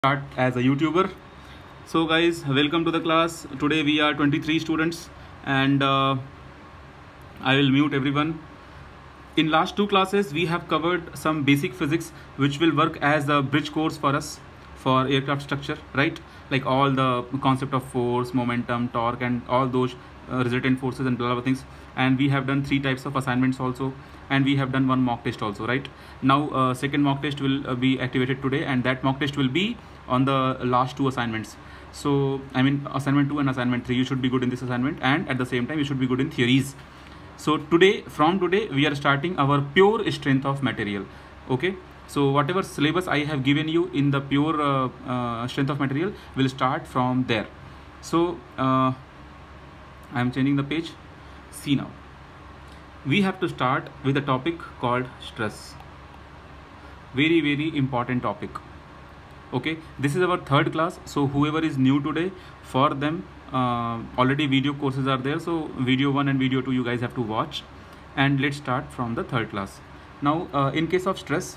Start as a YouTuber. So guys, welcome to the class. Today we are 23 students and I will mute everyone. In last two classes we have covered some basic physics which will work as a bridge course for us for aircraft structure, right? Like all the concept of force, momentum, torque and all those resultant forces and blah blah things. And we have done 3 types of assignments also, and we have done 1 mock test also, right? Now second mock test will be activated today, and that mock test will be on the last 2 assignments. So I mean assignment 2 and assignment 3, you should be good in this assignment, and at the same time you should be good in theories. So from today we are starting our pure strength of material. Okay, so whatever syllabus I have given you in the pure strength of material will start from there. So I am changing the page. See, now we have to start with a topic called stress. Very important topic. Okay, this is our 3rd class, so whoever is new today, for them already video courses are there, so video 1 and video 2 you guys have to watch. And let's start from the 3rd class. Now in case of stress,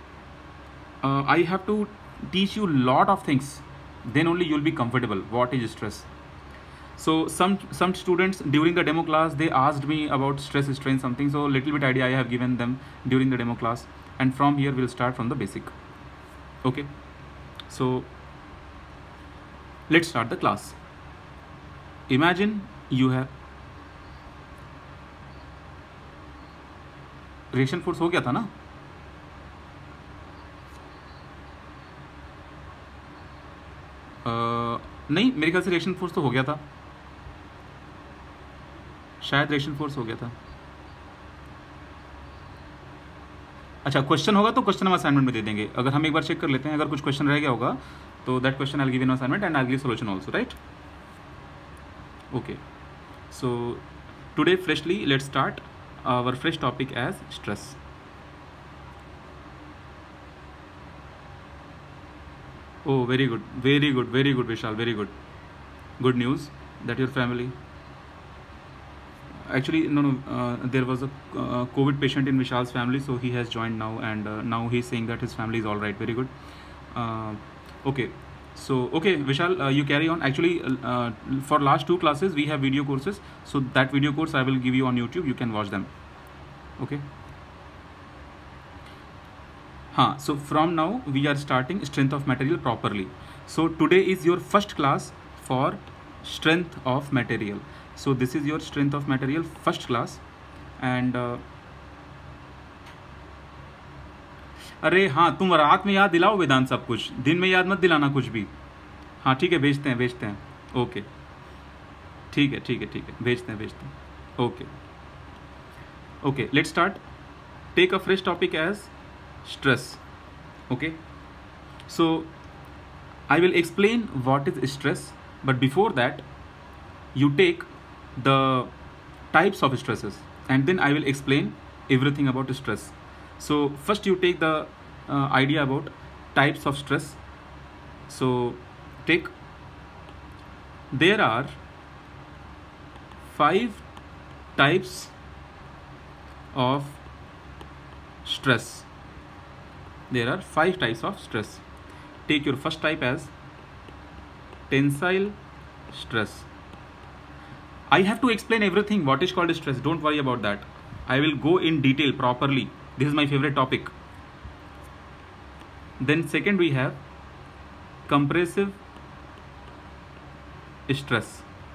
I have to teach you lot of things, then only you'll be comfortable what is stress. So some students during the demo class, they asked me about stress, strain, something, so little bit idea I have given them during the demo class, and from here we'll start from the basic. Okay, so let's start the class. Imagine you have reaction force हो गया था ना? नहीं, मेरे ख्याल से reaction force तो हो गया था, शायद रिएक्शन फोर्स हो गया था. अच्छा, क्वेश्चन होगा तो क्वेश्चन हम असाइनमेंट में दे देंगे. अगर हम एक बार चेक कर लेते हैं, अगर कुछ क्वेश्चन रह गया होगा तो that question I will give in assignment and I will give solution also, right? Okay, so today freshly let's start our fresh topic as stress. Oh, very good Vishal, very good. Good news that your family, actually no, there was a COVID patient in Vishal's family, so he has joined now, and now he's saying that his family is all right. Very good. Okay, so okay Vishal, you carry on. Actually for last 2 classes we have video courses, so that video course I will give you on YouTube, you can watch them. Okay, so from now we are starting strength of material properly. So today is your first class for strength of material. So this is your strength of material first class. And अरे हाँ, तुम रात में याद दिलाओ वेदांत सब कुछ, दिन में याद मत दिलाना कुछ भी. हाँ ठीक है, भेजते हैं. ओके, ठीक है, भेजते हैं. Okay, let's start. Take a fresh topic as stress. Okay, so I will explain what is stress, but before that you take the types of stresses, and then I will explain everything about stress. So first you take the idea about types of stress. So there are 5 types of stress. There are 5 types of stress. Take your first type as tensile stress. I have to explain everything what is called stress, don't worry about that. I will go in detail properly. This is my favorite topic. Then second we have compressive stress.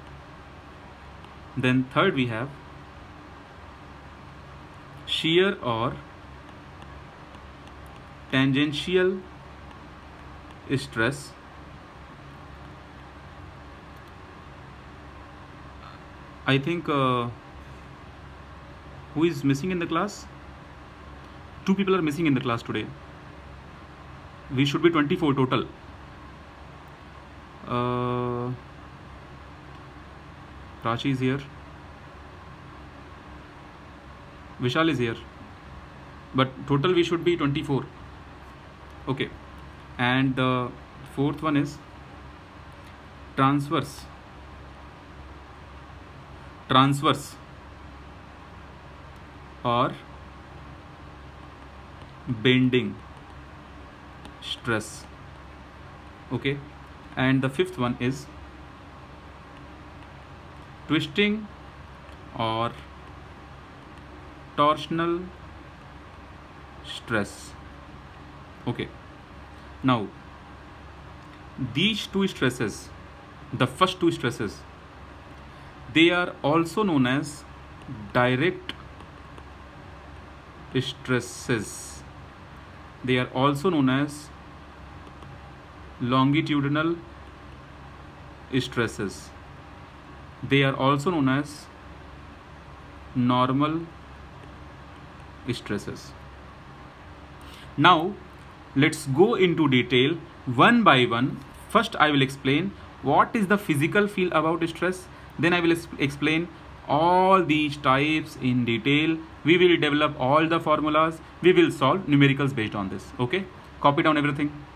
Then third we have shear or tangential stress. I think who is missing in the class? 2 people are missing in the class today. We should be 24 total. Prachi is here, Vishal is here, but total we should be 24. Okay, and the 4th one is transverse or bending stress. Okay, and the fifth one is twisting or torsional stress. Okay, now these two stresses, the first two stresses, they are also known as direct stresses. They are also known as longitudinal stresses. They are also known as normal stresses. Now let's go into detail one by one. First I will explain what is the physical feel about stress. Then I will explain all these types in detail. We will develop all the formulas. We will solve numericals based on this. Okay, copy down everything.